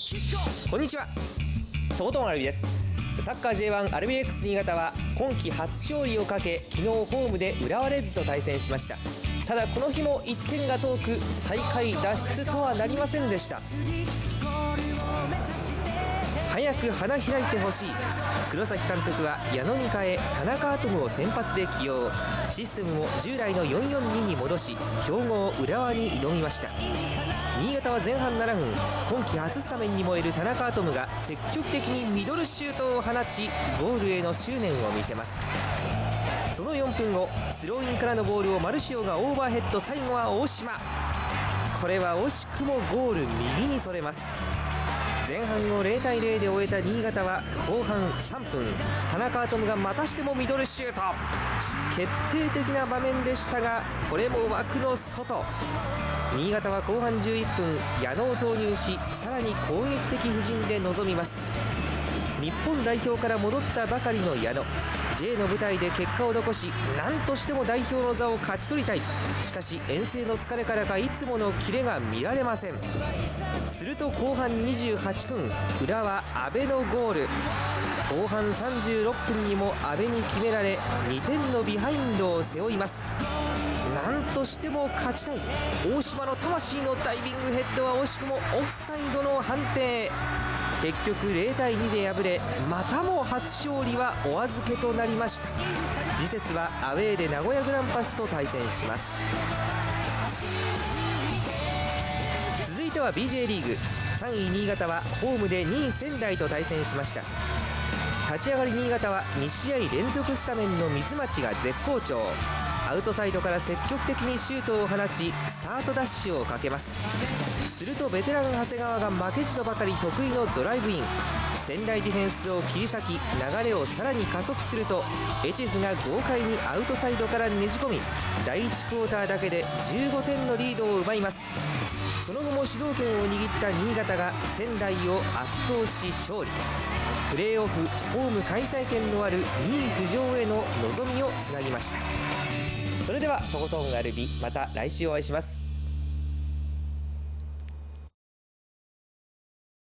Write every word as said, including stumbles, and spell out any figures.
こんにちは、とことんアルビです。サッカー ジェイワン アルビレックス新潟は今季初勝利をかけ、昨日ホームで浦和レッズと対戦しました。ただこの日もいってんが遠く、最下位脱出とはなりませんでした。早く花開いてほしい。黒崎監督は矢野に変え田中アトムを先発で起用。システムも従来の よんよんに に戻し、強豪浦和に挑みました。新潟は前半ななふん、今季初スタメンに燃える田中アトムが積極的にミドルシュートを放ち、ゴールへの執念を見せます。そのよんぷんご、スローインからのボールをマルシオがオーバーヘッド、最後は大島。これは惜しくもゴール右にそれます。前半をゼロたいゼロで終えた新潟は後半さんぷん、田中アトムがまたしてもミドルシュート。決定的な場面でしたが、これも枠の外。新潟は後半じゅういっぷん、矢野を投入し、さらに攻撃的布陣で臨みます。日本代表から戻ったばかりの矢野、 ジェイ の舞台で結果を残し、何としても代表の座を勝ち取りたい。しかし遠征の疲れからかいつものキレが見られません。すると後半にじゅうはっぷん、浦和阿部のゴール。後半さんじゅうろっぷんにも阿部に決められ、にてんのビハインドを背負います。何としても勝ちたい。大島の魂のダイビングヘッドは惜しくもオフサイドの判定。結局ゼロたいにで敗れ、またも初勝利はお預けとなりました。次節はアウェーで名古屋グランパスと対戦します。続いては ビージェー リーグ、さんい新潟はホームでにい仙台と対戦しました。立ち上がり新潟はにしあい連続スタメンの水町が絶好調。アウトサイドから積極的にシュートを放ち、スタートダッシュをかけます。するとベテラン長谷川が負けじとばかり得意のドライブイン。仙台ディフェンスを切り裂き、流れをさらに加速すると、エチェフが豪快にアウトサイドからねじ込み、だいいちクォーターだけでじゅうごてんのリードを奪います。その後も主導権を握った新潟が仙台を圧倒し勝利。プレーオフホーム開催権のあるにい浮上への望みをつなぎました。それではとことんアルビ、また来週お会いします。